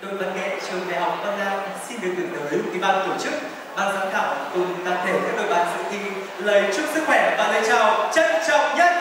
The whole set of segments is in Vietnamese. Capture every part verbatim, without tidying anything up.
Đội văn nghệ trường Đại học Văn Lang xin được gửi tới ủy ban tổ chức, ban giám khảo cùng toàn thể các đội bạn dự thi lời chúc sức khỏe và lời chào trân trọng nhất.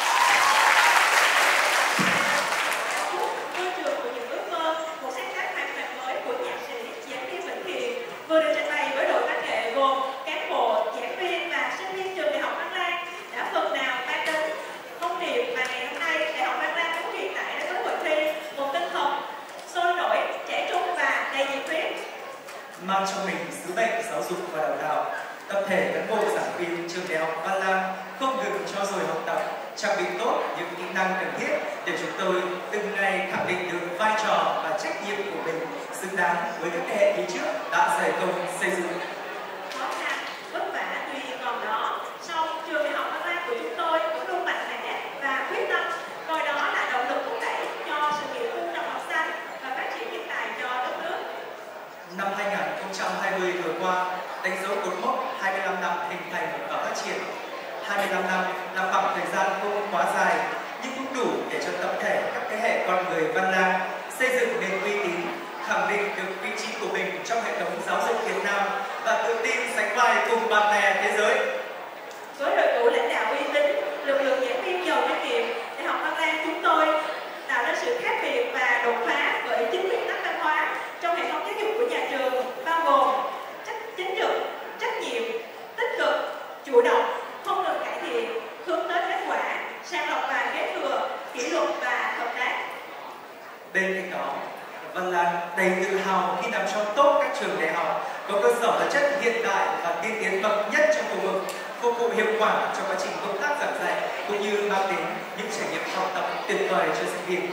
Ngôi trường của những ước mơ, một sáng tác hoàn toàn mới của nhạc sĩ giảng viên Vĩnh Hiền vừa được trình bày với đội văn nghệ gồm cán bộ, giảng viên và sinh viên trường Đại học Văn Lang đã phần nào mang đến thông điệp mà ngày hôm nay Đại học Văn Lang muốn truyền tải đến với hội thi một tinh thần sôi nổi, trẻ trung và đầy nhiệt huyết, mang trong mình sứ mệnh giáo dục và đào tạo. Tập thể cán bộ giảng viên trường Đại học Văn Lang không ngừng trau dồi học tập, trang bị tốt những kỹ năng cần thiết để chúng tôi từng ngày khẳng định được vai trò và trách nhiệm của mình xứng đáng với các thế hệ đi trước đã dày công xây dựng. khó khăn, vất vả tuy còn đó, song trường Đại học Văn Lang của chúng tôi cũng luôn mạnh mẽ và quyết tâm coi đó là động lực thúc đẩy cho sự nghiệp ươm trồng học xanh và phát triển nhân tài cho đất nước. Năm hai nghìn không trăm hai mươi vừa qua đánh dấu cột mốc hai mươi lăm năm hình thành và phát triển. hai mươi lăm năm là khoảng thời gian không quá dài nhưng cũng đủ để cho tập thể các thế hệ con người Văn Lang xây dựng nên uy tín, khẳng định được vị trí của mình trong hệ thống giáo dục Việt Nam và tự tin sánh vai cùng bạn bè thế giới. Với đội ngũ lãnh đạo uy tín, lực lượng giảng viên giàu kinh nghiệm, Đại học Văn Lang chúng tôi tạo ra sự khác biệt và đột phá bởi chính nguyên tắc văn hóa trong hệ thống giáo dục của nhà trường, bao gồm trách chính trực, trách nhiệm, tích cực, chủ động, không ngừng cải thiện, hướng tới kết quả, sàng lọc và kế thừa, kỷ luật và hợp tác. Bên cạnh đó, Văn Lang đầy tự hào khi nằm trong top các trường đại học có cơ sở vật chất hiện đại và tiên tiến bậc nhất trong khu vực, phục vụ hiệu quả trong quá trình công tác giảng dạy cũng như mang đến những trải nghiệm học tập tuyệt vời cho sinh viên.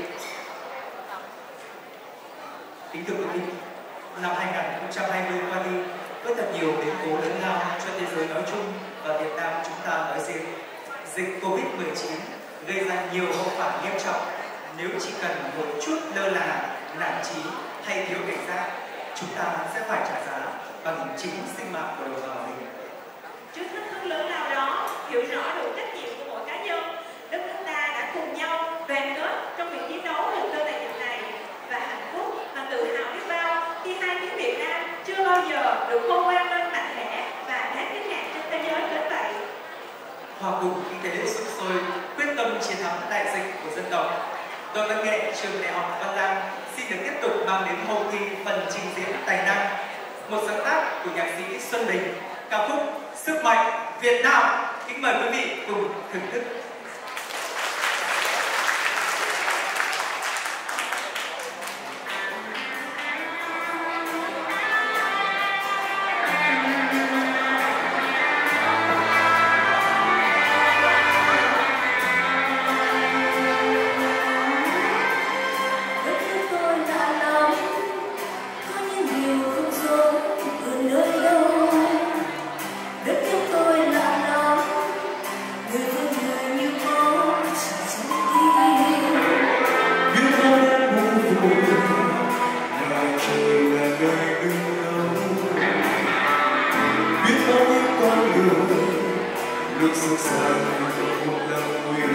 Kính thưa quý vị, năm hai nghìn không trăm hai mươi qua đi với thật nhiều biến cố lớn lao cho thế giới nói chung và Việt Nam chúng ta nói riêng. Dịch Covid mười chín gây ra nhiều hậu quả nghiêm trọng. Nếu chỉ cần một chút lơ là, nản chí hay thiếu cảnh giác, chúng ta sẽ phải trả giá bằng chính sinh mạng của đồng bào mình. Trước thách thức lớn lao đó, hiểu rõ được trách nhiệm của mỗi cá nhân, đất nước ta đã cùng nhau đoàn kết trong việc chiến đấu lần cơ đại dịch này và hạnh phúc và tự hào biết bao khi hai tiếng Việt Nam chưa bao giờ được hô vang lên mạnh mẽ và đáng kinh ngạc trên thế giới đến vậy. Hòa cùng khí thế sục sôi, quyết tâm chiến thắng đại dịch của dân tộc, đội văn nghệ trường Đại học Văn Lang xin được tiếp tục mang đến hội thi phần trình diễn tài năng, một sáng tác của nhạc sĩ Xuân Đình, ca khúc Sức mạnh Việt Nam. Kính mời quý vị cùng thưởng thức. Nước sông sang một lòng nguyện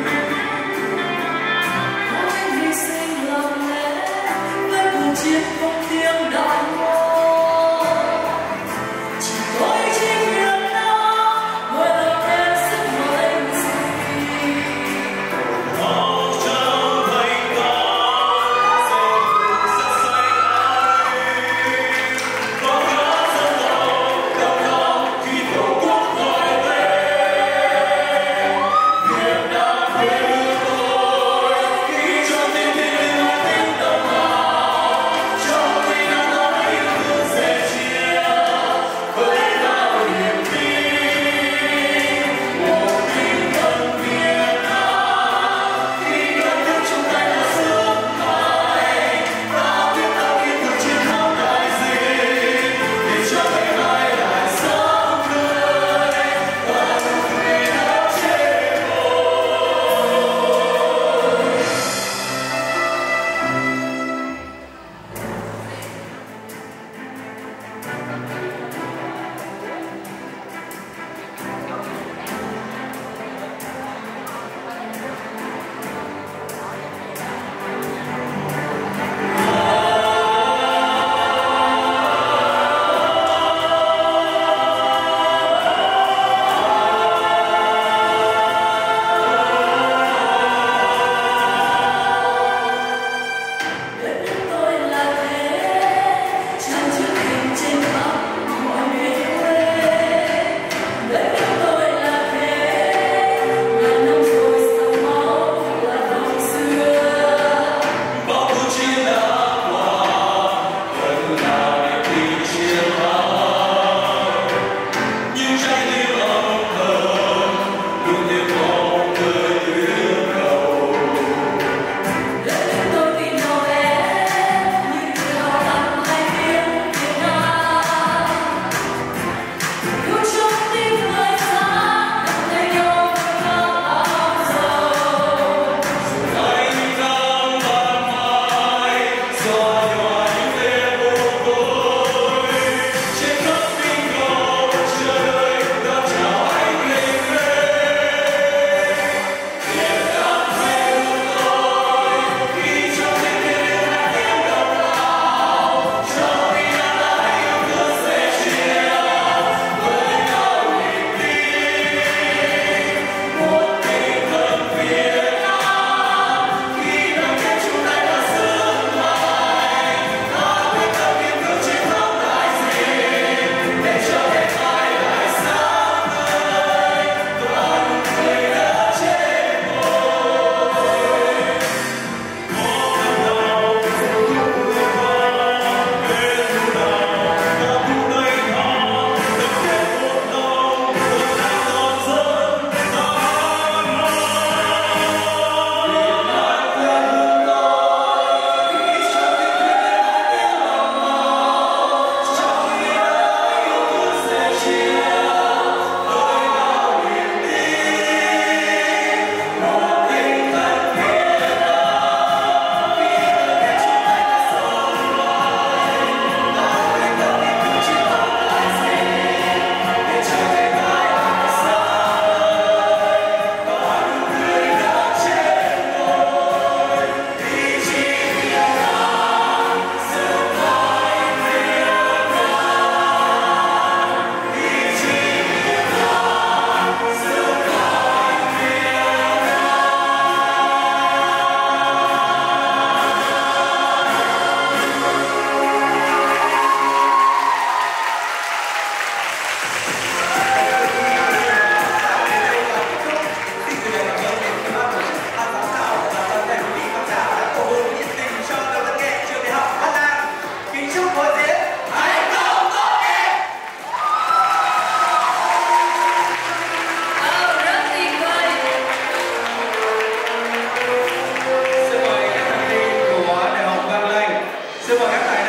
có anh hy sinh lặng lẽ với cuộc chiến không tiếng đàn ngô chỉ tôi chỉ biết nó mỗi lần em sức mạnh gì bao trao thành công sẽ rất say ai có cả dân tộc cao cao khi tổ quốc gọi về. Hãy subscribe cho kênh Ghiền Mì Gõ để không bỏ lỡ những video hấp dẫn. Xin mời các bạn